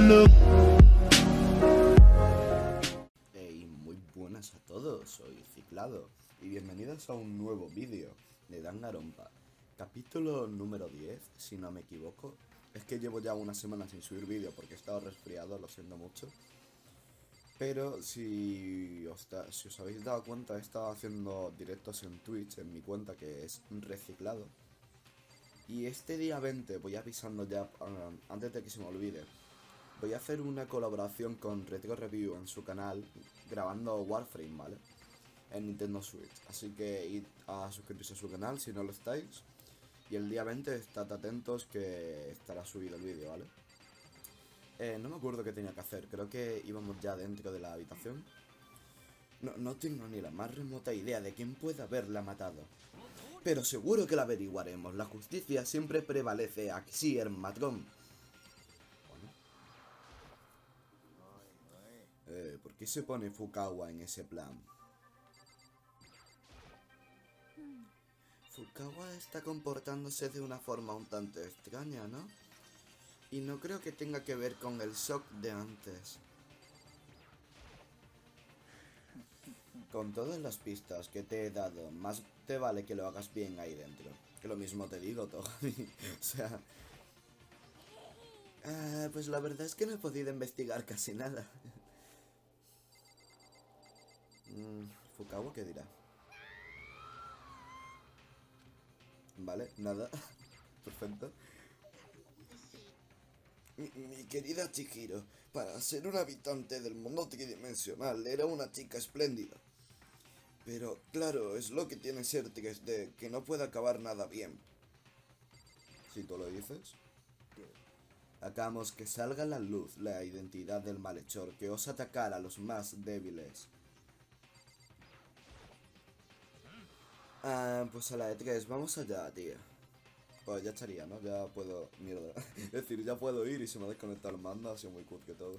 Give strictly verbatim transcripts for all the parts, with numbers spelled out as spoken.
Hey, muy buenas a todos, soy Ciclado y bienvenidos a un nuevo vídeo de Danganronpa, capítulo número diez, si no me equivoco. Es que llevo ya una semana sin subir vídeo porque he estado resfriado, lo siento mucho. Pero si os, da, si os habéis dado cuenta, he estado haciendo directos en Twitch, en mi cuenta que es Reciclado. Y este día veinte, voy avisando ya, um, antes de que se me olvide, voy a hacer una colaboración con Retro Review en su canal, grabando Warframe, ¿vale? En Nintendo Switch. Así que id a suscribirse a su canal si no lo estáis. Y el día veinte estad atentos que estará subido el vídeo, ¿vale? Eh, no me acuerdo qué tenía que hacer, creo que íbamos ya dentro de la habitación. No, no tengo ni la más remota idea de quién puede haberla matado. Pero seguro que la averiguaremos, la justicia siempre prevalece, así, hermatrón. Eh, ¿por qué se pone Fukawa en ese plan? Fukawa está comportándose de una forma un tanto extraña, ¿no? Y no creo que tenga que ver con el shock de antes. Con todas las pistas que te he dado, más te vale que lo hagas bien ahí dentro. Que lo mismo te digo, Togami. O sea... Eh, pues la verdad es que no he podido investigar casi nada. mm, ¿Fukawa qué dirá? Vale, nada. Perfecto. Mi, mi querida Chihiro, para ser un habitante del mundo tridimensional, era una chica espléndida. Pero, claro, es lo que tiene ser tres D, que no puede acabar nada bien. Si tú lo dices. Hagamos que salga a la luz la identidad del malhechor que osa atacar a los más débiles. Ah, pues a la E tres, vamos allá, tía. Pues ya estaría, ¿no? Ya puedo... Mierda. Es decir, ya puedo ir y se me ha desconectado el mando, ha sido muy cool que todo.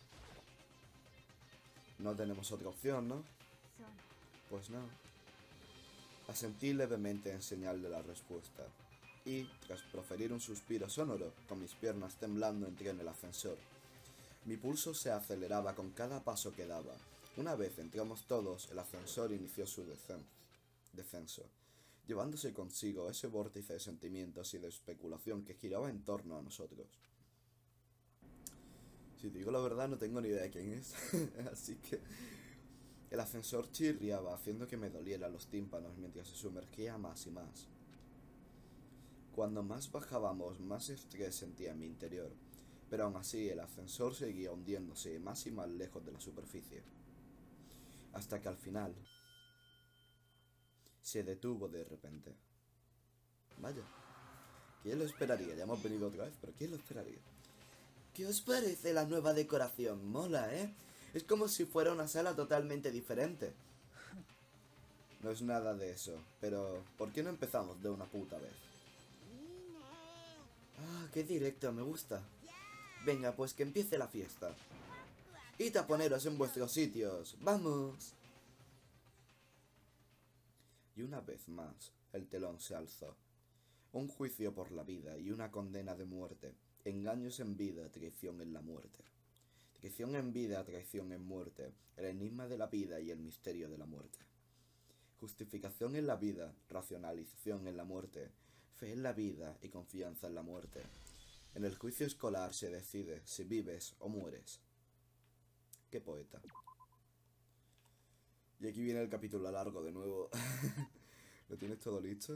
No tenemos otra opción, ¿no? Pues no. Asentí levemente en señal de la respuesta. Y, tras proferir un suspiro sonoro, con mis piernas temblando entré en el ascensor. Mi pulso se aceleraba con cada paso que daba. Una vez entramos todos, el ascensor inició su descen descenso, llevándose consigo ese vórtice de sentimientos y de especulación que giraba en torno a nosotros. Si te digo la verdad, no tengo ni idea de quién es, así que... El ascensor chirriaba, haciendo que me dolieran los tímpanos mientras se sumergía más y más. Cuando más bajábamos, más estrés sentía en mi interior, pero aún así el ascensor seguía hundiéndose más y más lejos de la superficie. Hasta que al final... se detuvo de repente. Vaya, ¿quién lo esperaría? Ya hemos venido otra vez, pero ¿quién lo esperaría? ¿Qué os parece la nueva decoración? Mola, ¿eh? Es como si fuera una sala totalmente diferente. No es nada de eso, pero ¿por qué no empezamos de una puta vez? Ah, qué directo, me gusta. Venga, pues que empiece la fiesta. Id a poneros en vuestros sitios, ¡vamos! Y una vez más, el telón se alzó. Un juicio por la vida y una condena de muerte. Engaños en vida, traición en la muerte. Traición en vida, traición en muerte. El enigma de la vida y el misterio de la muerte. Justificación en la vida, racionalización en la muerte. Fe en la vida y confianza en la muerte. En el juicio escolar se decide si vives o mueres. ¡Qué poeta! Y aquí viene el capítulo largo de nuevo. ¿Lo tienes todo listo?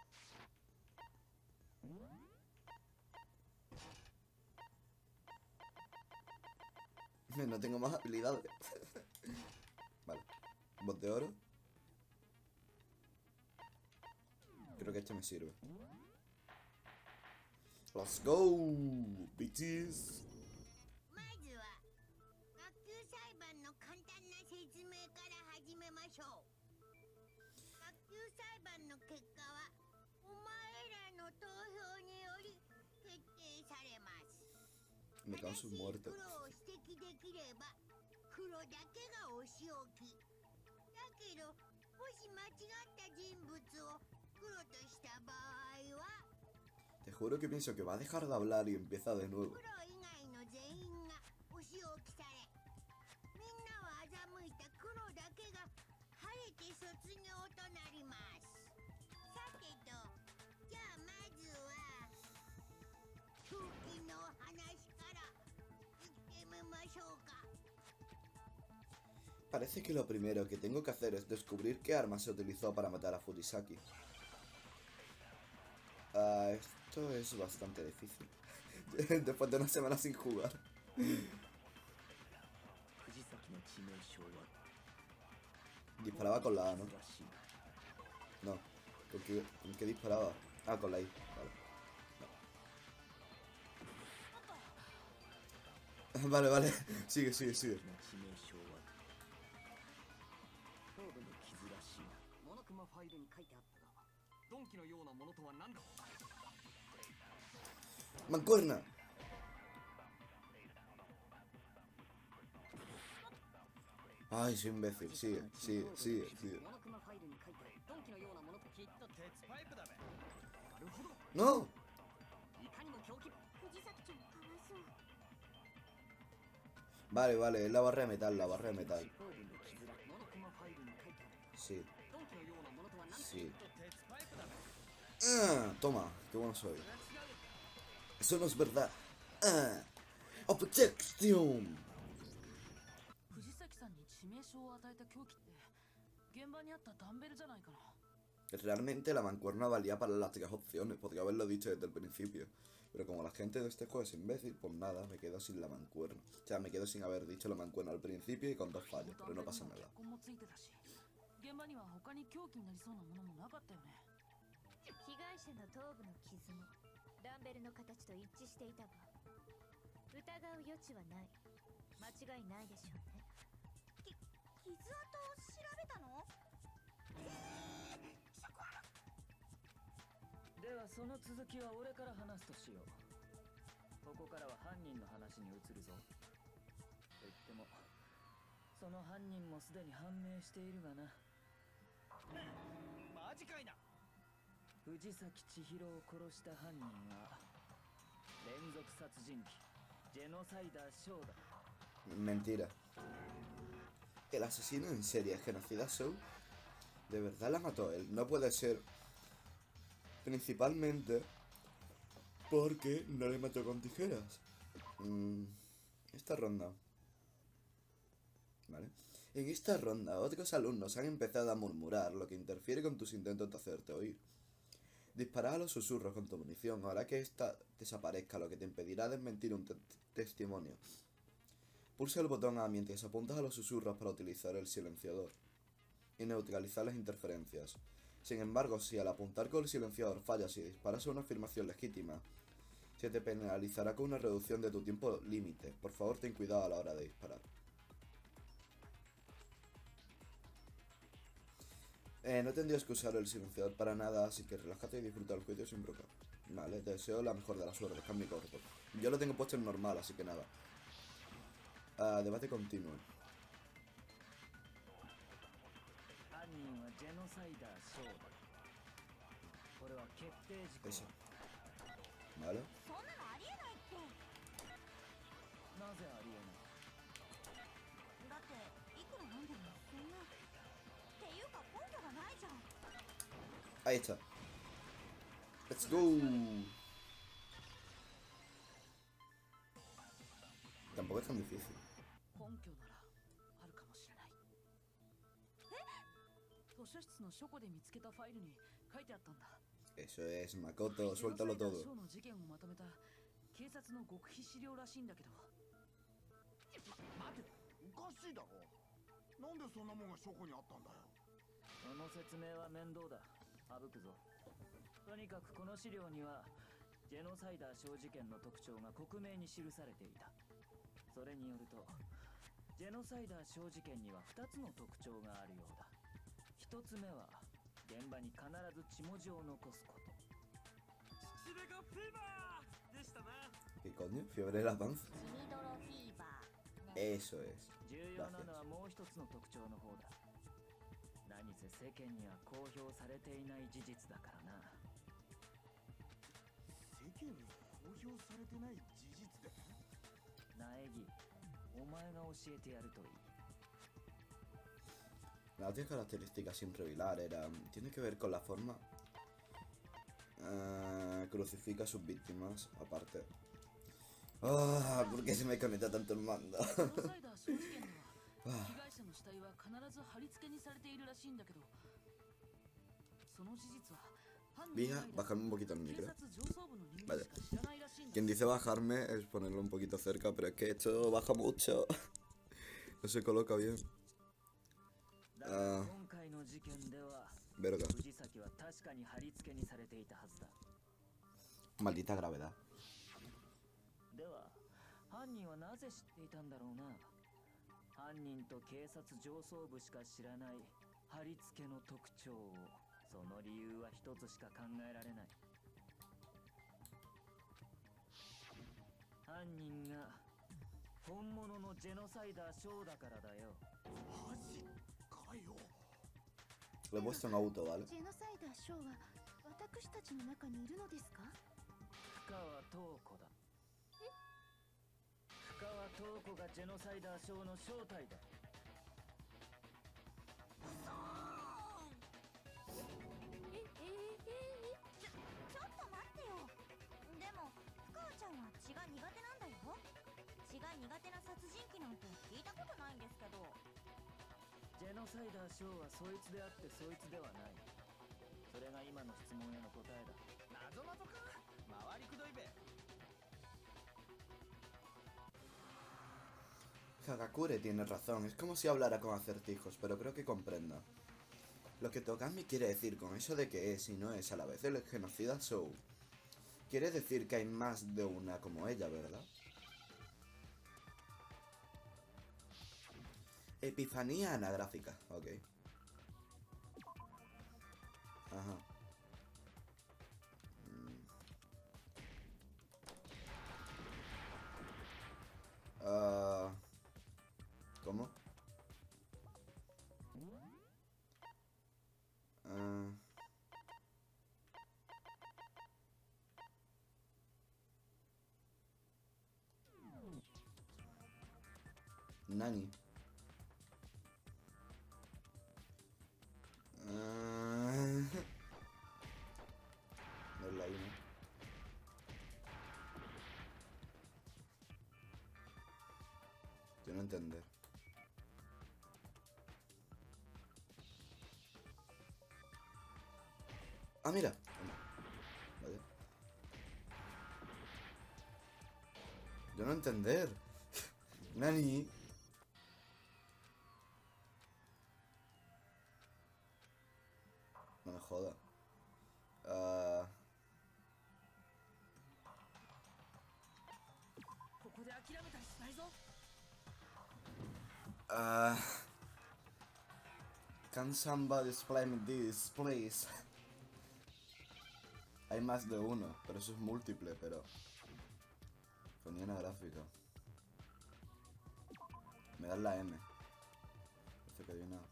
No tengo más habilidades. Vale. Bot de oro. Creo que este me sirve. ¡Let's go! Bitches. Me cago en sus muertos. Te juro que pienso que va a dejar de hablar y empieza de nuevo. Parece que lo primero que tengo que hacer es descubrir qué arma se utilizó para matar a Fujisaki. Ah, esto es bastante difícil. Después de una semana sin jugar. Disparaba con la A, ¿no? No. ¿Con qué, con qué disparaba? Ah, con la I. Vale. Vale, vale. Sigue, sigue, sigue. ¡Mancuerna! Ay, soy imbécil. Sigue, sigue, sigue, sigue. ¡No! Vale, vale, es la barra de metal, la barra de metal. Sí. Sí. Ah, toma, qué bueno soy. Eso no es verdad. Ah, Objection. Realmente la mancuerna valía para las tres opciones, podría haberlo dicho desde el principio. Pero como la gente de este juego es imbécil, pues nada, me quedo sin la mancuerna. O sea, me quedo sin haber dicho la mancuerna al principio y con dos fallos, pero no pasa nada. Mentira. El asesino en serie Genocida Show de verdad la mató él. No puede ser. Principalmente porque no le mató con tijeras. Mm, esta ronda. Vale. En esta ronda, otros alumnos han empezado a murmurar, lo que interfiere con tus intentos de hacerte oír. Dispara a los susurros con tu munición, hará que ésta desaparezca, lo que te impedirá desmentir un te testimonio. Pulsa el botón A mientras apuntas a los susurros para utilizar el silenciador y neutralizar las interferencias. Sin embargo, si al apuntar con el silenciador fallas y disparas a una afirmación legítima, se te penalizará con una reducción de tu tiempo límite. Por favor, ten cuidado a la hora de disparar. Eh, no tendrías que usar el silenciador para nada, así que relájate y disfruta el juicio sin brocar. Vale, te deseo la mejor de las suertes, que es mi corto. Yo lo tengo puesto en normal, así que nada. Uh, debate continuo. Eso. Vale. Ahí está. Let's go. Tampoco es tan difícil. Eso es, Makoto, suéltalo todo. ¿Qué coño? ¿Fiebre de la panza? Eso es. Gracias. La otra característica sin revelar era... tiene que ver con la forma... Uh, crucifica a sus víctimas, aparte. Ah, ¿por qué se me conecta tanto el mando? Ah. Mira, bajarme un poquito el micro. Vale. Quien dice bajarme es ponerlo un poquito cerca, pero es que esto baja mucho. No se coloca bien. Ah. Verga. Maldita gravedad. 犯人はなぜ知っていたんだろうな。犯人と警察上層部しか知らない貼り付けの特徴を。その理由は一つしか考えられない。犯人が本物のジェノサイダーショーだからだよ。マジかよ。 Le he puesto en auto, ¿vale? ジェノサイダーショーは私たちの中にいるのですか？ 深川東子だ。深川東子がジェノサイダーショーの正体だ。 え、えええちょ、ちょっと待ってよ。でも、深川ちゃんは血が苦手なんだよ。血が苦手な殺人鬼なんて聞いたことないんですけど。 ジェノサイダーショーはそいつであってそいつではない。それが今の質問への答えだ。謎謎か？回りくどいべ。 Hagakure tiene razón, es como si hablara con acertijos, pero creo que comprenda. Lo que Togami quiere decir con eso de que es y no es a la vez el genocida Show. Quiere decir que hay más de una como ella, ¿verdad? Epifanía anagráfica, ok. Ajá. Uh, ¿Cómo? Uh, Nani. Uh, no es la I, ¿no? Yo no entender. Ah, mira. Vale. Yo no entender. Nani. No me joda. Uh... Uh... Can somebody explain me this, please? Hay más de uno, pero eso es múltiple, pero... Foniana gráfica. Me dan la M. Parece que hay una...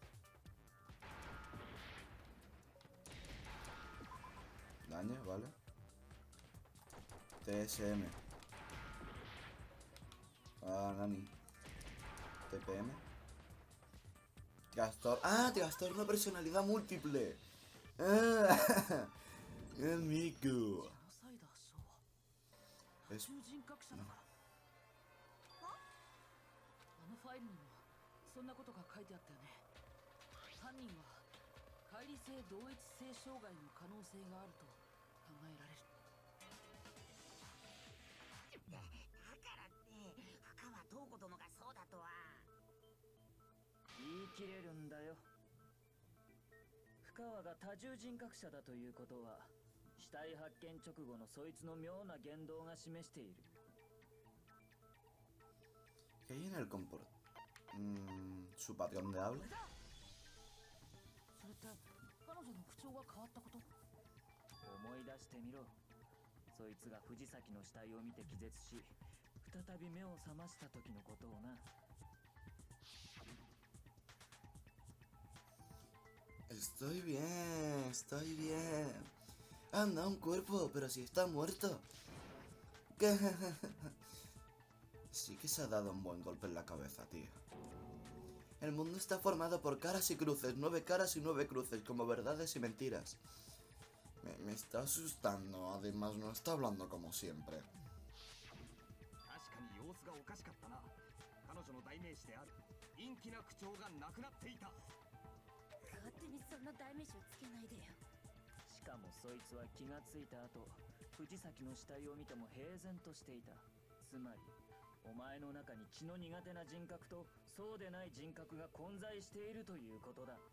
Daño, vale. T S M. Ah, Nani. T P M. Gastor. Ah, Gastor, una personalidad múltiple. Ah, el Miku. Es... No. あのファイルにもそんなことが書いてあったよね。犯人は乖離性同一性障害の可能性があると考えられる。 だからって深川東子殿がそうだとは。 言い切れるんだよ。深川が多重人格者だということは死体発見直後のそいつの妙な言動が示している。 ¿Qué hay en el comport? Mm, ¿Su patrón de habla? それって彼女の口調が変わったこと？ 思い出してみろ。そいつが藤崎の死体を見て気絶し、再び目を覚ました時のことをな。 Estoy bien, estoy bien. Anda, un cuerpo, pero si está muerto. Sí que se ha dado un buen golpe en la cabeza, tío. El mundo está formado por caras y cruces, nueve caras y nueve cruces, como verdades y mentiras. Me, me está asustando, además no está hablando como siempre. 陰気な口調がなくなっていた。 勝手にそんな代名詞をつけないでよ。 しかもそいつは気がついた後、藤崎の死体を見ても平然としていた。つまりお前の中に血の苦手な人格とそうでない人格が混在しているということだ。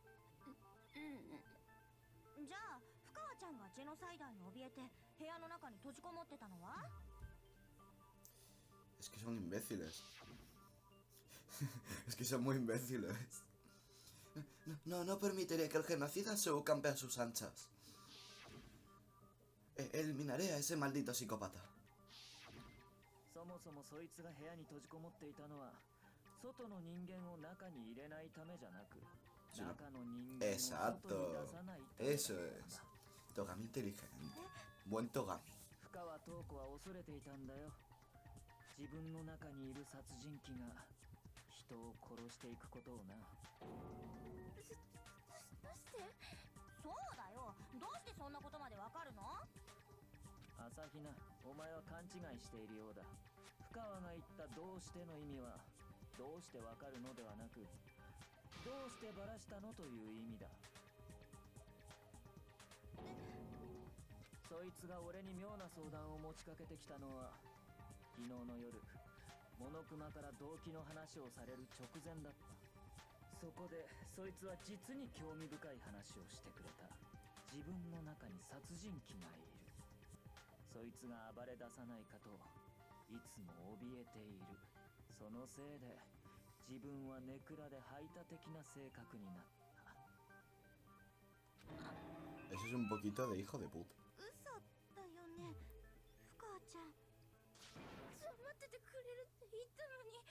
うん。じゃあ深川ちゃんがジェノサイダーに怯えて部屋の中に閉じこもってたのは？ Es que son imbéciles. Es que son muy imbéciles. No, no permitiré que el genocida se campe a sus anchas. E- eliminaré a ese maldito psicópata. そもそもそいつが部屋に閉じこもっていたのは外の人間を中に入れないためじゃなく、 Sí, no. 中の人間を外に出 Exacto. さないためだった Eso ん es. だ。 Togami inteligente. Buen Togami. 深川塔子は恐れていたんだよ。自分の中にいる殺人鬼が人を殺していくことをな。 どうして？そうだよ。どうしてそんなことまでわかるの？ 朝比奈、お前は勘違いしているようだ。深川が言ったどうしての意味はどうしてわかるのではなく、どうしてバラしたのという意味だ。そいつが俺に妙な相談を持ちかけてきたのは昨日の夜、モノクマから動機の話をされる直前だった。そこでそいつは実に興味深い話をしてくれた。自分の中に殺人鬼がいる。そいつが暴れ出さないかといつも怯えている。そのせいで自分はネクラで排他的な性格になった。 Eso es un poquito de hijo de puta. 嘘だよね、深川ちゃん。ちょ、待っててくれるって言ったのに。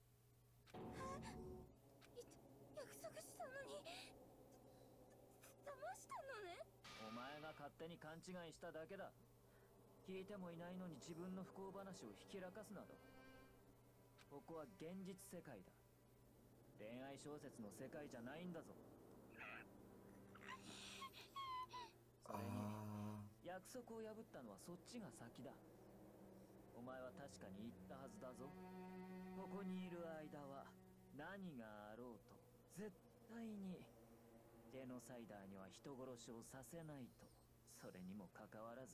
え？約束したのに騙したのね。 お前が勝手に勘違いしただけだ。聞いてもいないのに自分の不幸話をひきらかすなど。ここは現実世界だ。恋愛小説の世界じゃないんだぞ。それに Ah. 約束を破ったのはそっちが先だ。お前は確かに言ったはずだぞ。ここにいる間は何があろうと絶対にジェノサイダーには人殺しをさせないと。それにもかかわらず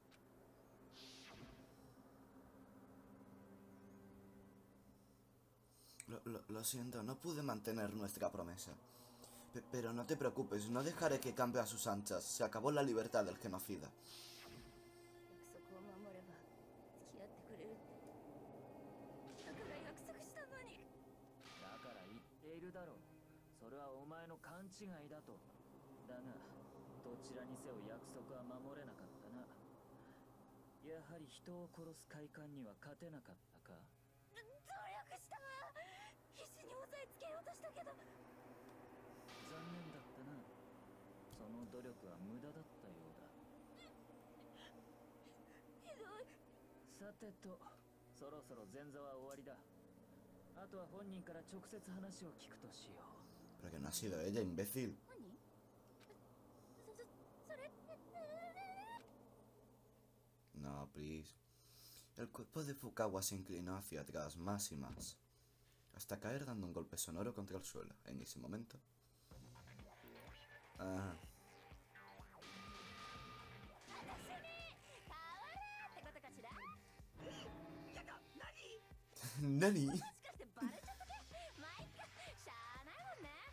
Lo, lo, lo siento, no pude mantener nuestra promesa. Pe- pero no te preocupes, no dejaré que campe a sus anchas. Se acabó la libertad del genocida. 約束を守れば付き合ってくれるって。だから約束したのに。 だから言っているだろう。それはお前の勘違いだと。だがどちらにせよ約束は守れなかったな。やはり人を殺す快感には勝てなかったか。 努力したわ。必死に押さえつけようとしたけど。 残念だったな。その努力は無駄だったようだ。 ひどい。 さてと、そろそろ前座は終わりだ。あとは本人から直接話を聞くとしよう。 Pero que no ha sido ella, imbécil. 何？そ、そ、それって。 No, please. El cuerpo de Fukawa se inclinó hacia atrás más y más, hasta caer dando un golpe sonoro contra el suelo. En ese momento... Ah. 何？ もしかしてバレちゃったか？まあいっか、しゃあないもんね。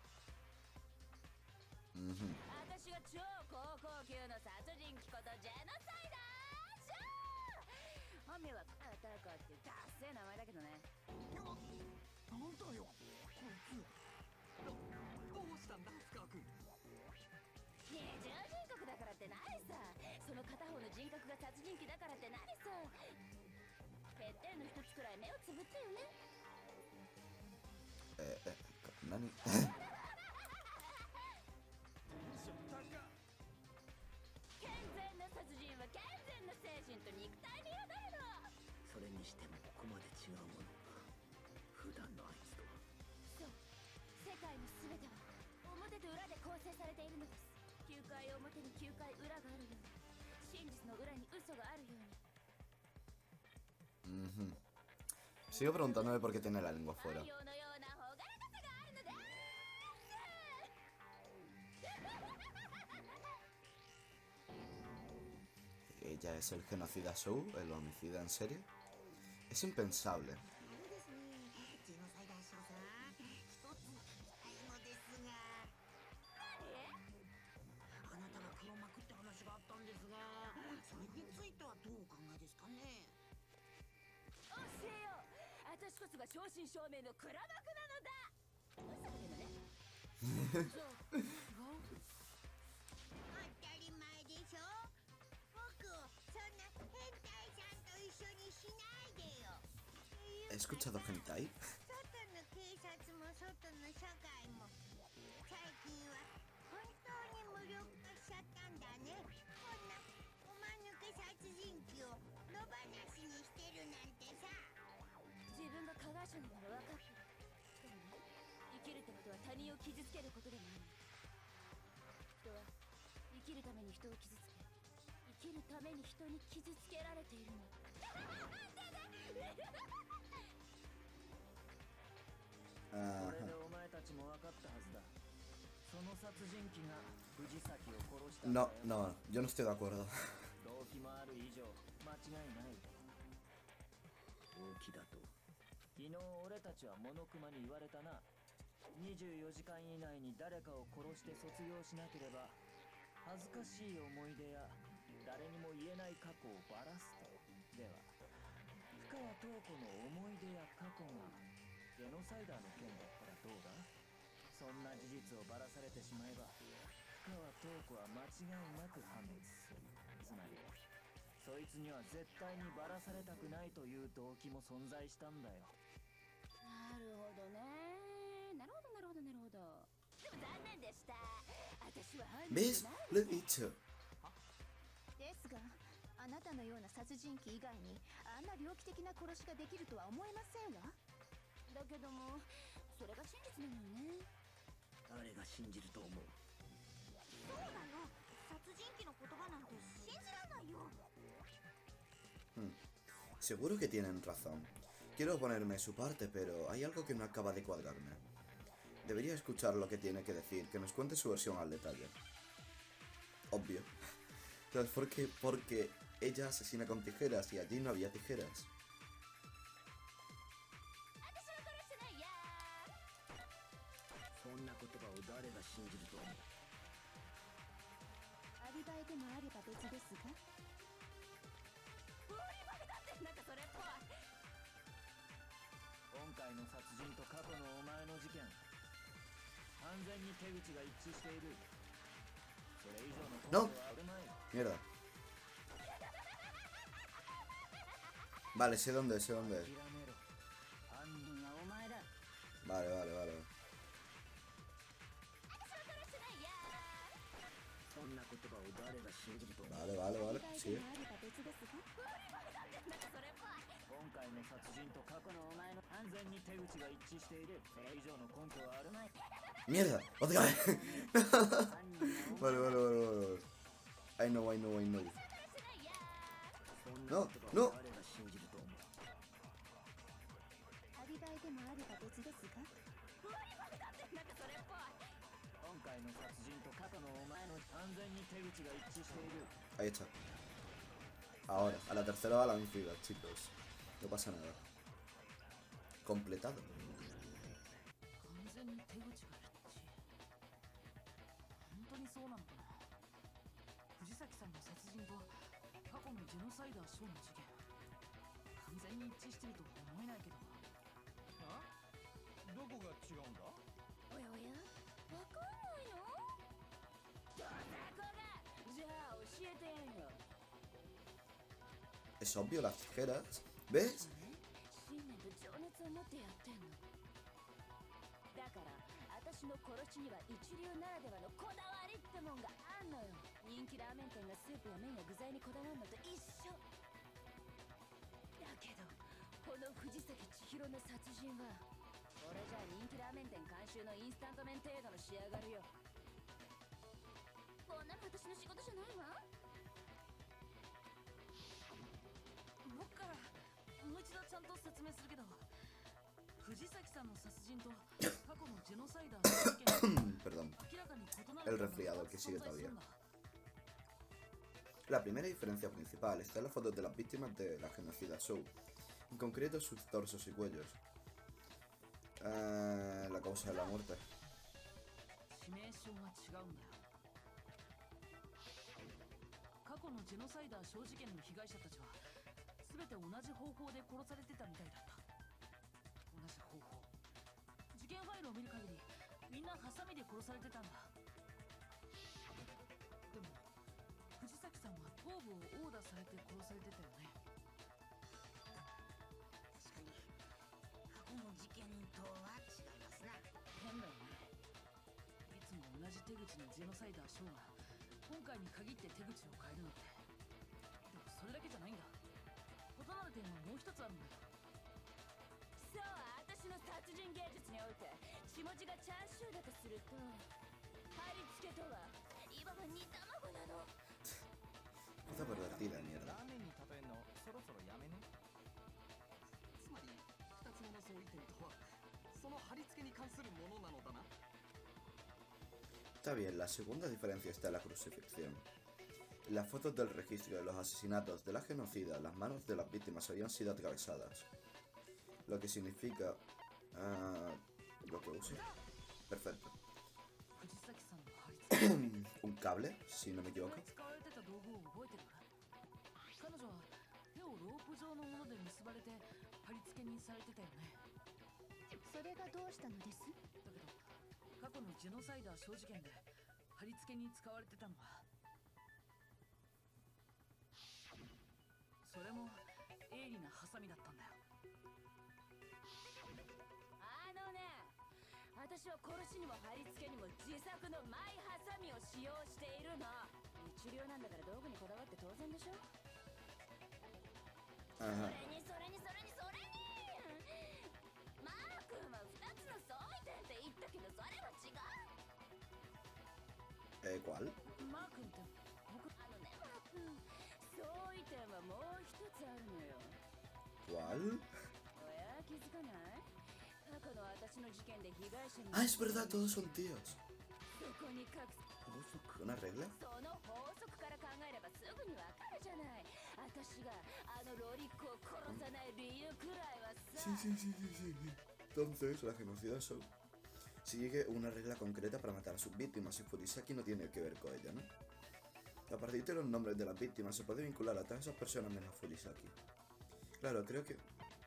Mhm. 私が超高校級の殺人鬼ことジェノサイダーじゃー。本名はアターカーってダッセー名前だけどね。 なんだよこいつ。どどうしたんだ深川君。 二重人格だからって何さ。その片方の人格が殺人鬼だからって何さ。欠点の一つくらい目をつぶってよね。 Eh, eh, ¿Nani? 健全な殺人は健全な精神と肉体に宿るの。 それにしてもここまで違うものか。普段のあいつとは。 そう、世界の全ては表と裏で構成されているのです。きゅうかい表にきゅうかい裏があるように、真実の裏に嘘があるように。 Mhm. Sigo preguntándome por qué tiene la lengua fuera. 太陽のような朗らか ella es el genocida Shou, el homicida en serie. Es impensable. あれですね、ジェノサイダーショーさん、一つ聞きたいのですが。あなたが黒幕って話があったんですが、それについてはどうお考えですかね。 教えよう。私こそが正真正銘の黒幕なのだ。嘘だけどね。じゃあ違う？ 当たり前でしょ。僕をそんな変態さんと一緒にしないでよ。 ¿He escuchado hentai? 外の警察も外の社会も最近は本当に無力化しちゃったんだね。こんなおまぬけ殺人鬼を野放しにしてるなんてさ。 自分が加害者なのは分かってる。でもね、生きるってことは他人を傷つけることでもある。人は生きるために人を傷つけ、生きるために人に傷つけられているの。 これ Ajá. でお前たちも分かったはずだ。その殺人鬼が藤崎を殺したんだ No, よ。 no, yo no estoy de acuerdo. 動機もある以上間違いない。動機だと昨日俺たちはモノクマに言われたな。にじゅうよじかん以内に誰かを殺して卒業しなければ恥ずかしい思い出や誰にも言えない過去をばらすと。では深川塔子の思い出や過去がジェノサイダーの件だったらどうだ。そんな事実をばらされてしまえば深川塔子は間違いなく判別する。つまりそいつには絶対にばらされたくないという動機も存在したんだよ。 なるほどね。なるほどなるほどなるほど。でも残念でした。私は犯人 ¿Ves? じゃない。 Lo he dicho. ですが、あなたのような殺人鬼以外にあんな猟奇的な殺しができるとは思えませんわ。 だけども、それが真実なのよね。 誰が信じると思う。 そうだよ。殺人鬼の言葉なんて信じらんないよ。 Hmm. Seguro que tienen razón. Quiero ponerme su parte, pero hay algo que no acaba de cuadrarme. Debería escuchar lo que tiene que decir, que nos cuente su versión al detalle. Obvio. ¿Sabes por qué? Porque ella asesina con tijeras y allí no había tijeras. 私は殺してないや。 そんな言葉を誰が信じると思う。 アリバイでもあれば別ですが。 アリバイだってなんかそれっぽい。 今回の殺人と過去のお前の事件、完全に手口が一致している。それ以上の根拠はあるまい。 Mierda. Vale, sé dónde es, sé dónde es. 諦めろ。犯人はお前だ。 Vale, vale, vale. 私は殺してないや。 そんな言葉を誰が信じると思う。 Vale, vale, ア vale. リバイで Sí. もあれば別ですが。 なんかそれっぽい。 今回の殺人と過去のお前の完全に手口が一致している。それ以上の根拠はあるまい。 ¡Mierda! ¡Otra vez! 犯人はお Vale, 前 vale, vale, vale. I know, I know, I know. そん No, な言葉 no. を誰が信じると思う。 アリバイでもあれば別ですが。 なんかそれっぽい。 今回の殺人と過去のお前の完全に手口が一致している。 Ahí está. Ahora, a la tercera va la vencida, chicos. No pasa nada. Completado. 完全に手口が一致。本当にそうなのかな。藤崎さんの殺人と過去のジェノサイダーショーの事件、完全に一致してるとは思えないけど。 あどこが違うんだ。 おやおや、わかんないの？どんな子が？じゃあ教えてよ。 Es obvio, las tijeras. ¿Ves? 信念と情熱を持ってやってんの。だから私の殺しには一流ならではのこだわりってもんがあんのよ。人気ラーメン店がスープや麺や具材にこだわるのと一緒だけど、この藤崎千尋の殺人はこれじゃあ人気ラーメン店監修のインスタント麺程度の仕上がりよ。こんなの私の仕事じゃないわ。僕からもう一度ちゃんと説明するけど、藤崎さんの殺人と過去のジェノサイダーの事件 Perdón. 明らかに異なる El resfriado que sigue todavía. La primera diferencia principal está en las fotos de las víctimas de la genocida Show, en concreto sus torsos y cuellos. Eh, la causa de la muerte. 致命傷が違うんだよ。過去のジェノサイダー小事件の被害者たちは全て同じ方法で殺されてたみたいだった。同じ方法。事件ファイルを見る限りみんなハサミで殺されてたんだ。でも藤崎さんは頭部を殴打されて殺されてたよね。 確かに過去の事件とは違いますな。 変だよね。いつも同じ手口のジェノサイダーショーが今回に限って手口を変えるなんて。でもそれだけじゃないんだ。異なる点はもう一つあるんだよ。 そう私の殺人芸術において血文字がチャーシューだとすると貼り付けとはいわば煮卵なの。 Cosa pervertida, mierda. ラーメンに例えるのそろそろやめね。 つまり二つ目の相違点とはその貼り付けに関するものなのだな。 Está bien, la segunda diferencia está en la crucifixión. En las fotos del registro de los asesinatos de la genocida, las manos de las víctimas habían sido atravesadas. Lo que significa... Uh, lo que use. Perfecto. 藤崎さんの貼り付け Un cable, si no me こ equivoco. れ使われてた道具を覚えてる。彼女は手をロープ状のもので結ばれて貼り付けにされてたよね。 それがどうしたのです？ だけど過去のジェノサイダー小事件で貼り付けに使われてたのはそれも鋭利なハサミだったんだよ。 あのね、私は殺しにも貼り付けにも自作のマイハサミを使用しているの。一流なんだから道具にこだわって当然でしょ。そ Ajá. れにそれにそれにそれにマー君は二つの相違点って言ったけどそれは違う。 Eh, ¿cuál? マー君って僕あのねマー君、相違点はもう一つあるのよ。 ¿Cuál? おや気づかない？過去の私の事件で被害者に Ah, es verdad, todos son tíos. そこに隠す ¿Una regla? その法則から考えればすぐにわかるじゃない。私があのロリックを殺さない理由くらいはさ。 Sí, sí, sí, sí, sí. Entonces, la genocida Show sigue una regla concreta para matar a sus víctimas y Furisaki no tiene que ver con ella, ¿no? A partir de los nombres de las víctimas se puede vincular a todas esas personas menos a Furisaki. Claro, creo que...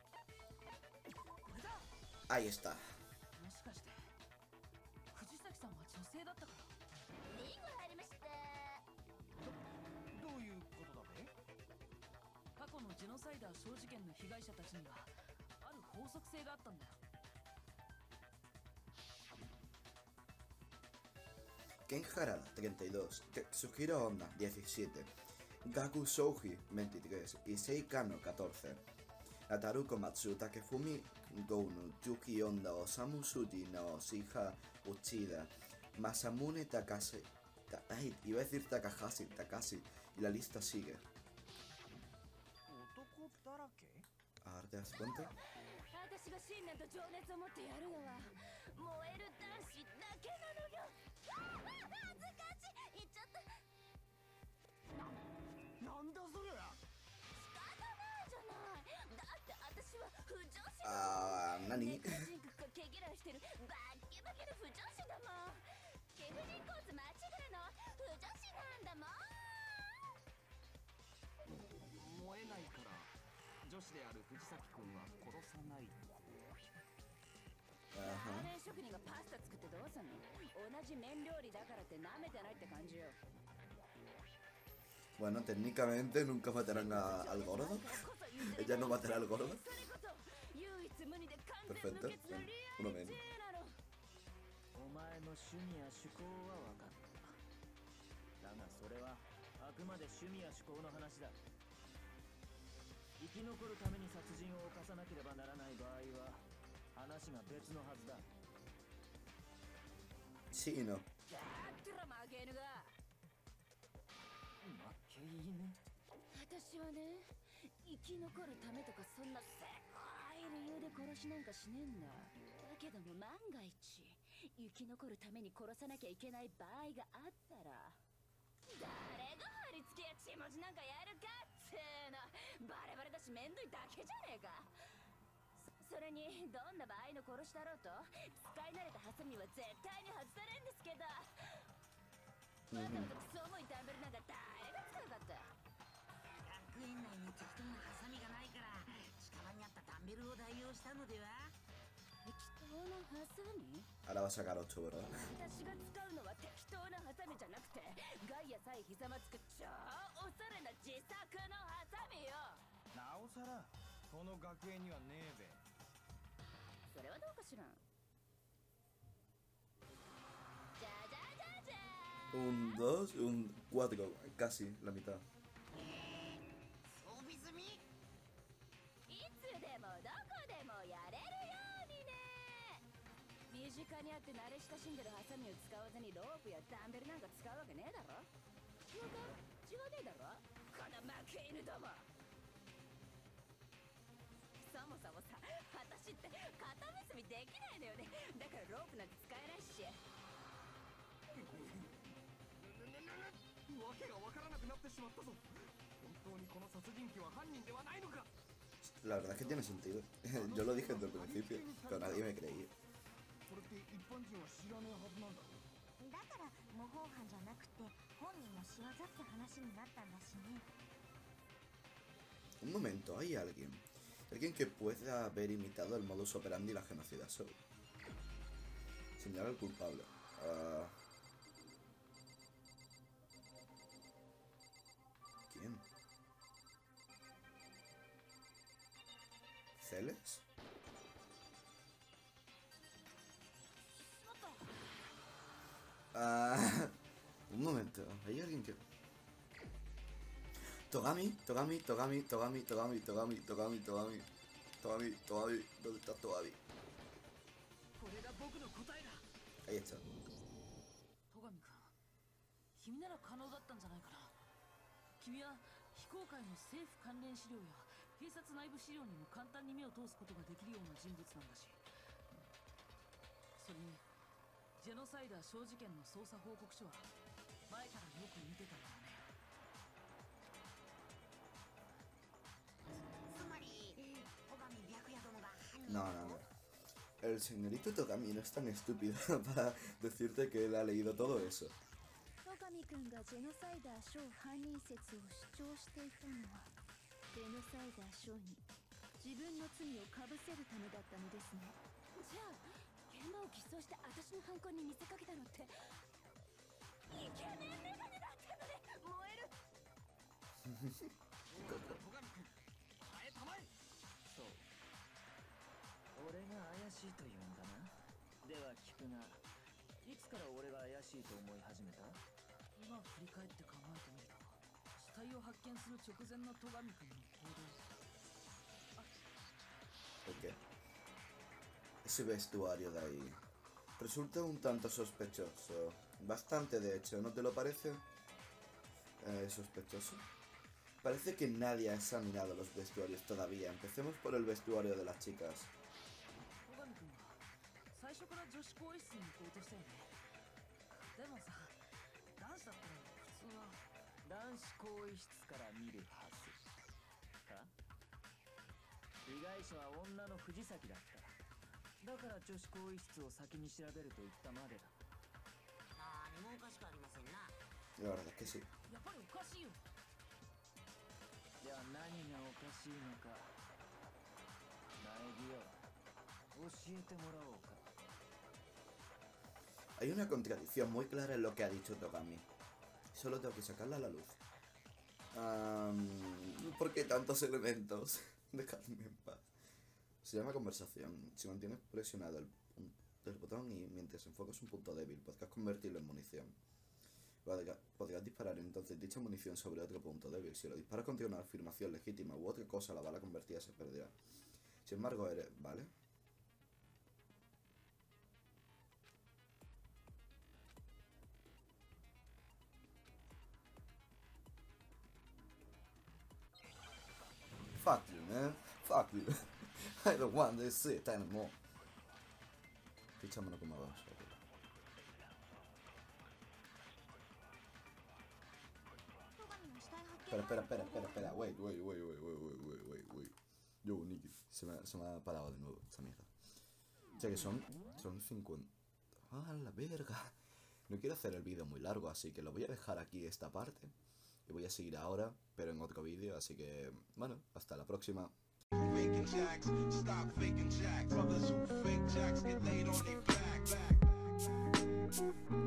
Ahí está. もしかして藤崎さんは女性だったから。 リンゴ入りました。 どういうことだべ？ 過去のジェノサイダー小事件の被害者たちにはある法則性があったんだよ。 Ken Harada, treinta y dos, Tetsuhiro Honda, diecisiete, Gaku Shouji, veintitrés, Issei Kano, catorce, Ataruko Matsu, Takefumi Gounu, Yuki Honda, Osamu Suji, Naoshika Uchida, Masamune Takashi, ta, ay, iba a decir Takahashi, Takashi, y la lista sigue. 男だらけ？ Ahora te das cuenta. 私が信念と情熱を持ってやるのは燃える男子だけなのよ。ああ恥ずかしい。言っちゃった。 なんだそれ？ 仕方ないじゃない。だって私は不女子だもん。 Ah, Nani. ネカ人格が毛嫌いしてるバッキバキの不女子だもん。貴婦人コース間違いの不女子なんだもん。 燃えないから女子である藤崎君は殺さない。 ラ Ajá. ーメン職人がパスタ作ってどうすんの？同じ麺料理だからって舐めてないって感じよ。 Bueno, técnicamente nunca matarán a, al gordo. Ella no matará al gordo. それこそ唯一無二で完全 Perfecto. 無欠のリ Uno アル menos. J なの。 お前の趣味や趣向は分かった。だがそれはあくまで趣味や趣向の話だ。生き残るために殺人を犯さなければならない場合は話が別のはずだ。 Sí y no. だったら負け犬が。 負け犬。 私はね、生き残るためとかそんなせこい理由で殺しなんかしねえんだ。だけども万が一生き残るために殺さなきゃいけない場合があったら誰が張りつけや血文字なんかやるかっつーの。バレバレだしめんどいだけじゃねえか。そそれにどんな場合の殺しだろうと使い慣れたハサミは絶対に外されんですけど、わざわざクソ重いダンベルなんか誰が使うかって。 学園内に適当なハサミがないから近場にあったダンベルを代用したのでは。 適当なハサミ？ Ahora va a sacar ocho, ¿verdad? 私が使うのは適当なハサミじゃなくて、ガイアさえひざまつく超おしゃれな自作のハサミよ。 なおさらこの学園にはねえべ。 それはどうかしらん。じゃじゃじゃじゃーん。 Un dos, un cuatro, casi la mitad. 装備済み。 いつでもどこでもやれるようにね。身近にあって慣れ親しんでるハサミを使わずにロープやダンベルなんか使うわけねえだろ。違うか？違わねえだろこの負け犬ども。そもそもさ、私って肩結びできないのよね。だからロープなんて使えないし。 わけがわからなくなってしまったぞ。本当にこの殺人鬼は犯人ではないのか。 La verdad es que tiene sentido. Yo lo dije desde el principio, pero nadie me creía. これって一般人は知らねえはずなんだろう。 だから模倣犯じゃなくて本人の仕業って話になったんだしね。 Un momento, hay alguien. Alguien que pueda haber imitado el modus operandi y la genocida Show. Señalar al culpable. Uh... ¿Quién? ¿Celes? Ah, un momento, hay alguien que... Togami, Togami, Togami, Togami, Togami, Togami, Togami, Togami, Togami, Togami, ¿dónde está Togami? Ahí está. 戸上君、君なら可能だったんじゃないかな。君は非公開の政府関連資料や警察内部資料にも簡単に目を通すことができるような人物なんだし、それにジェノサイダー小事件の捜査報告書は前からよく見てたんだよね。 つまり戸上白夜殿が犯人。 No, no, no. El señorito Togami no es tan estúpido para decirte que él ha leído todo eso. 戸上君がジェノサイダーショー犯人説を主張していたのはジェノサイダーショーに自分の罪をかぶせるためだったのですね。 じゃあ現場を偽装して私の犯行に見せかけたのってイケメンメガネだったので燃える。 戸上君、耐えたまえ。 そう、俺が怪しいというんだな。では聞くが、いつから俺が怪しいと思い始めた？ 今振り返って考えてみると、死体を発見する直前の戸上君の行動。 Ok. Ese vestuario de ahí resulta un tanto sospechoso. Bastante, de hecho, ¿no te lo parece? Eh, ¿Sospechoso? Parece que nadie ha examinado los vestuarios todavía. Empecemos por el vestuario de las chicas. 戸上君は最初から女子更衣室に行こうとしたよね。でもさ、男子だったら普通は。 男子更衣室から見るはずか？被害者は女の藤崎だった。だから女子更衣室を先に調べると言ったまでだ。 何もおかしくありませんな。 La verdad es que sí. やっぱりおかしいよ。 じゃあ何がおかしいのか、苗木よ、教えてもらおうか。 Hay una contradicción muy clara en lo que ha dicho Togami. Solo tengo que sacarla a la luz. Um, ¿Por qué tantos elementos? Dejadme en paz. Se llama conversación. Si mantienes presionado el, el botón y mientras enfocas un punto débil, podrás convertirlo en munición. Podrás, podrás disparar entonces dicha munición sobre otro punto débil. Si lo disparas contra una afirmación legítima u otra cosa, la bala convertida se perderá. Sin embargo, eres... ¿Vale? Fuck you, man. Fuck you. I don't want this shit anymore. Fichámonos como dos. Okay. 戸上の espera, espera, espera, espera, espera. Wait, wait, wait, wait, wait, wait, wait, wait, wait. Yo, Nicky, se me, se me ha parado de nuevo esta mierda. O sea que son, son cincuenta. ¡Ah, la verga! No quiero hacer el vídeo muy largo, así que lo voy a dejar aquí esta parte. Y voy a seguir ahora, pero en otro vídeo, así que, bueno, hasta la próxima. Faking jacks, stop faking jacks. Brothers who fake jacks get laid on their back, back.